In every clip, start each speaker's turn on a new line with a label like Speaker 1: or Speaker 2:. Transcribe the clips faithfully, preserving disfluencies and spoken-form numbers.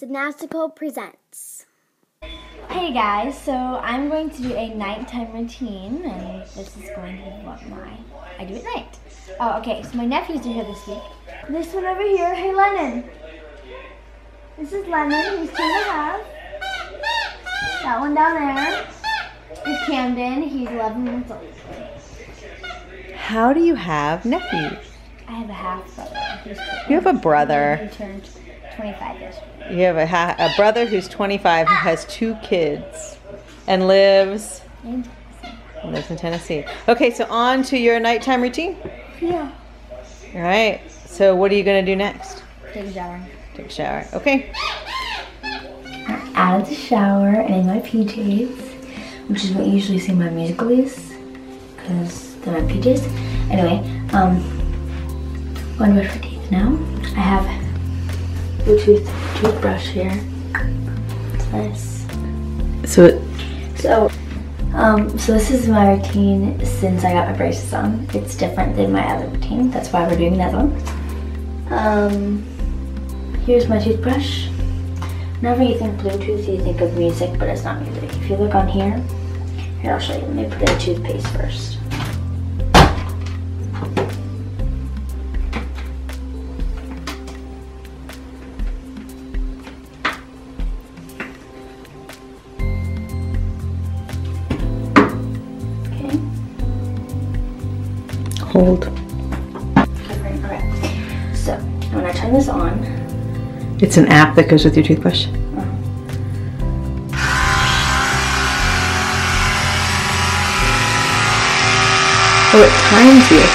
Speaker 1: Gymnastical presents.
Speaker 2: Hey guys, so I'm going to do a nighttime routine, and this is going to be what my I do at night. Oh, okay, so my nephews are here this week. This one over here, hey Lennon. This is Lennon, he's two and a half. That one down there is Camden, he's eleven months old.
Speaker 3: How do you have nephews?
Speaker 2: I have a half brother.
Speaker 3: You have a brother.
Speaker 2: He turned twenty-five yesterday.
Speaker 3: You have a, ha a brother who's twenty-five who has two kids and lives
Speaker 2: In
Speaker 3: and lives in Tennessee. Okay, so on to your nighttime routine.
Speaker 2: Yeah.
Speaker 3: All right. So what are you gonna do next?
Speaker 2: Take a shower.
Speaker 3: Take a shower. Okay.
Speaker 2: I'm out of the shower and in my P Js, which is what you usually see my musical is, because they're my P Js. Anyway, um, I'm going to brush my teeth now. I have Bluetooth toothbrush here. It's nice.
Speaker 3: So it
Speaker 2: So, um, so this is my routine since I got my braces on. It's different than my other routine. That's why we're doing another one. Um, here's my toothbrush. Whenever you think Bluetooth, you think of music, but it's not music. If you look on here, here I'll show you. Let me put in toothpaste first.
Speaker 3: hold.
Speaker 2: Okay, so when I turn this on,
Speaker 3: It's an app that goes with your toothbrush.
Speaker 2: uh,
Speaker 3: Oh, it times you.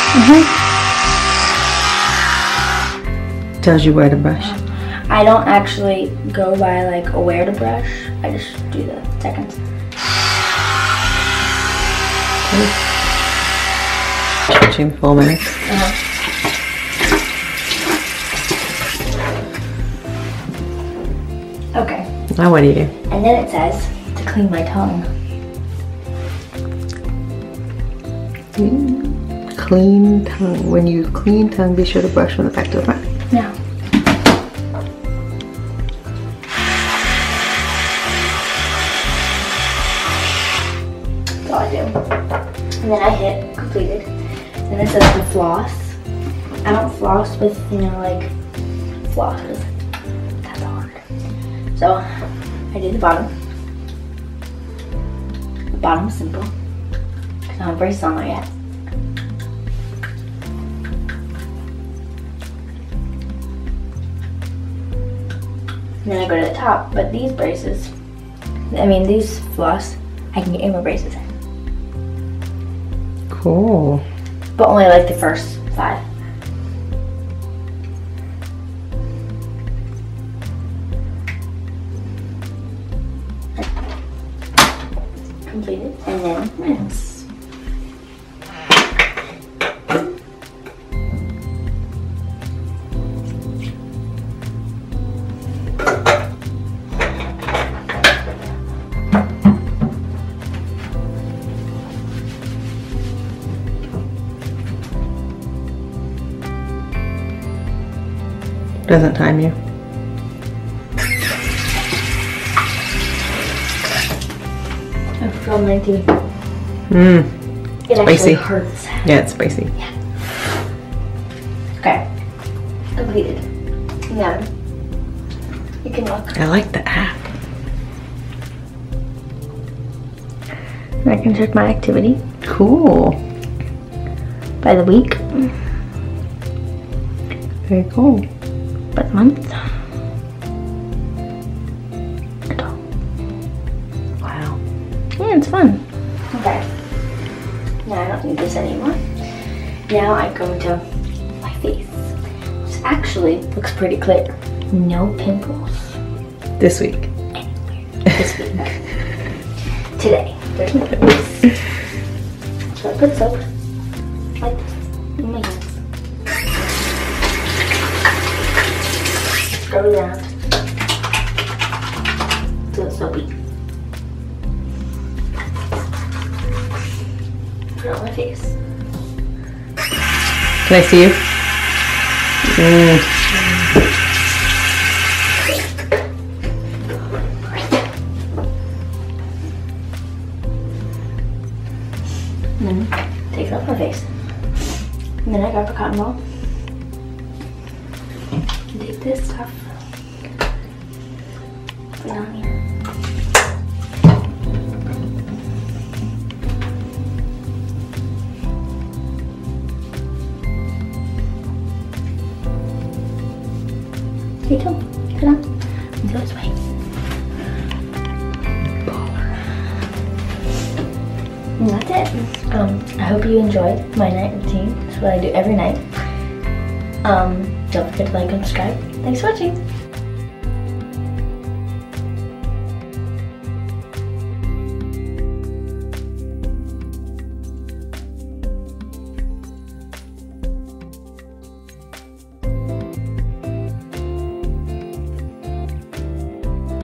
Speaker 2: mm-hmm.
Speaker 3: Tells you where to brush.
Speaker 2: I don't actually go by like a where to brush. I just do the seconds.
Speaker 3: Touching full minutes.
Speaker 2: Uh-huh. Okay.
Speaker 3: Now what do you do?
Speaker 2: And then it says to clean my tongue.
Speaker 3: Clean tongue. When you clean tongue, be sure to brush from the back to the front.
Speaker 2: Now. That's all I do. And then I hit completed. Then it says to floss. I don't floss with, you know, like flosses. That's hard. So I do the bottom. The bottom's simple. Because I don't have braces on there yet. And then I go to the top, but these braces, I mean these floss, I can get in my braces in.
Speaker 3: Cool.
Speaker 2: But only like the first five. Completed, and then rinse.
Speaker 3: Doesn't time you.
Speaker 2: I feel my teeth.
Speaker 3: Mmm.
Speaker 2: It actually
Speaker 3: Spicy.
Speaker 2: hurts.
Speaker 3: Yeah, it's spicy.
Speaker 2: Yeah. Okay. Completed. Now you can look.
Speaker 3: I like the app.
Speaker 2: And I can check my activity
Speaker 3: Cool.
Speaker 2: by the week,
Speaker 3: Very cool.
Speaker 2: by the month. And all.
Speaker 3: Wow.
Speaker 2: Yeah, it's fun. Okay. Now I don't need this anymore. Now I go into my face, which actually looks pretty clear. No pimples
Speaker 3: This week.
Speaker 2: anywhere this week. Today, there's no pimples. So I put soap like this in my hands. Go around till it's soapy. Put it on my face.
Speaker 3: Can I see you? Mm.
Speaker 2: And then take it off my face. And then I grab a cotton ball. And take this stuff. Put it on here. Okay, cool. Put it on. Until it's white. And that's it. Um, I hope you enjoyed my night routine. That's what I do every night. Um, don't forget to like and subscribe. Thanks for watching.